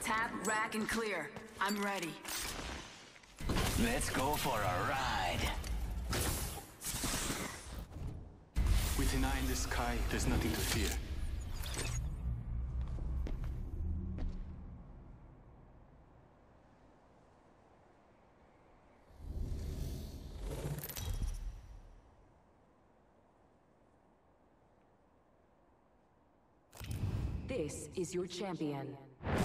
Tap, rack, and clear. I'm ready. Let's go for a ride. With an eye in the sky, there's nothing to fear. This is your champion.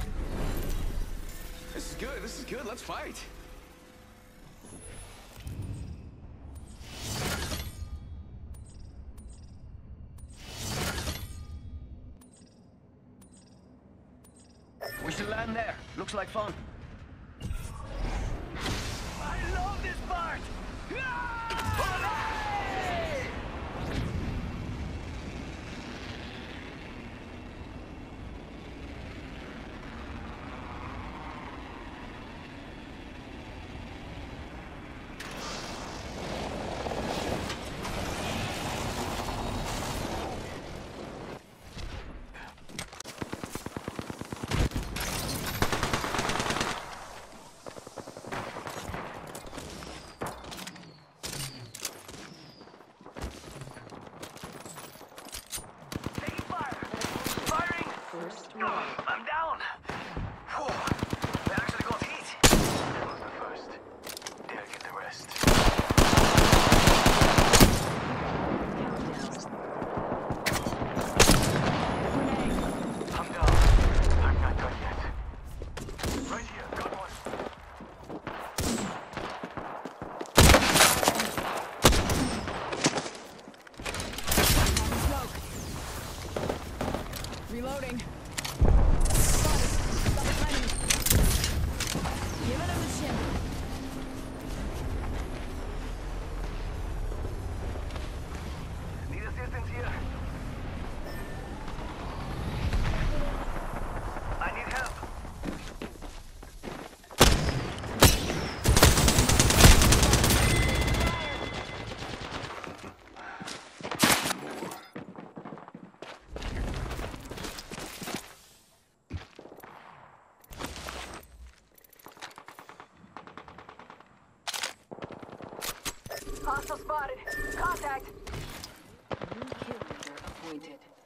This is good, let's fight! We should land there. Looks like fun. I love this part! I'm down! Whew. They actually got heat! That was the first. Dare get the rest. I'm down. I'm not done yet. Right here, got one. Reloading. Need assistance here? I need help. Hostile spotted. Contact. New kill leader appointed.